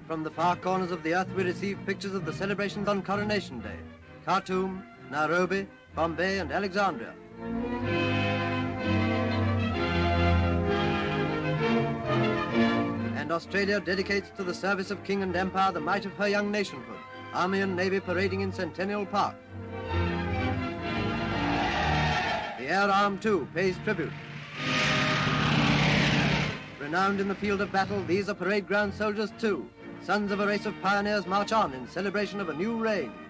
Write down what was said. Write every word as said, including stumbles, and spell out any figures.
from the far corners of the earth we receive pictures of the celebrations on Coronation Day. Khartoum, Nairobi, Bombay and Alexandria. And Australia dedicates to the service of King and Empire the might of her young nationhood, Army and Navy parading in Centennial Park. The Air Arm, too, pays tribute. Renowned in the field of battle, these are parade ground soldiers, too. Sons of a race of pioneers march on in celebration of a new reign.